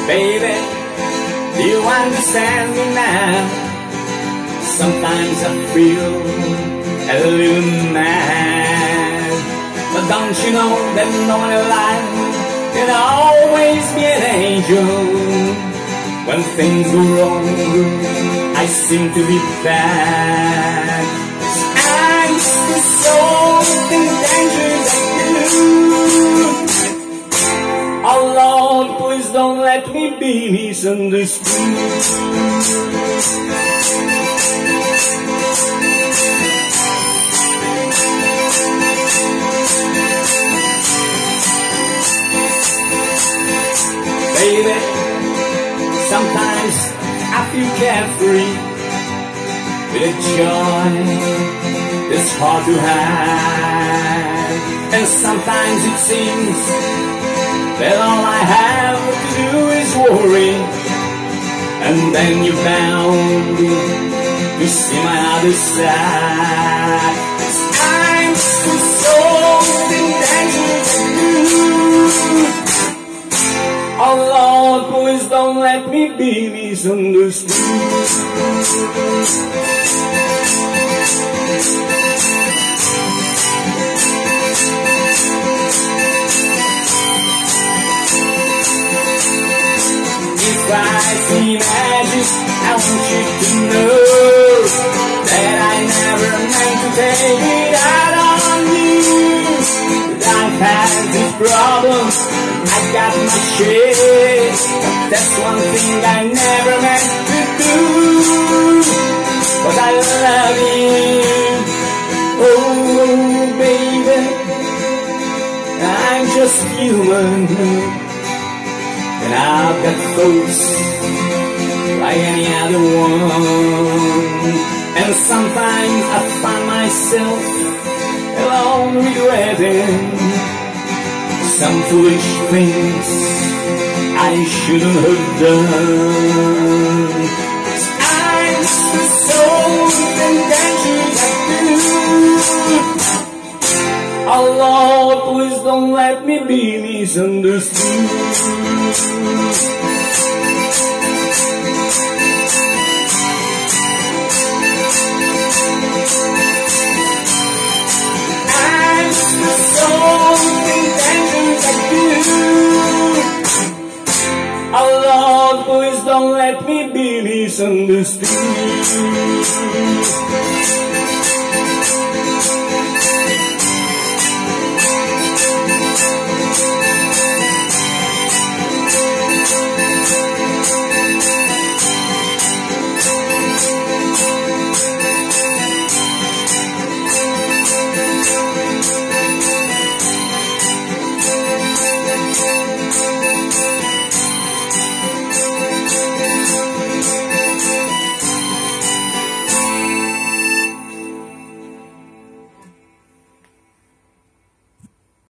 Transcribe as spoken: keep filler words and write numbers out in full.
Baby, do you understand me now? Sometimes I feel a little mad, but don't you know that no one alive can always be an angel? When things go wrong, I seem to be bad. I'm so in danger that you. Oh Lord, please don't let me be misunderstood. Baby, sometimes I feel carefree, with a joy that's hard to hide. And sometimes it seems that all I have to do is worry, and then you're bound to see my other side. I'm so in danger of you. Oh Lord, please don't let me be misunderstood. If I see magic, I want you to know that I never meant to take it out on you. That I've had this problem, I got my share. That's one thing I never meant to do. But I love you, oh baby, I'm just human. And I've got thoughts like any other one. And sometimes I find myself alone regretting some foolish things I shouldn't have done. I'm so in danger of you. Oh Lord, please don't let me be misunderstood. I'm so in danger of you. Oh Lord, please don't let me be misunderstood.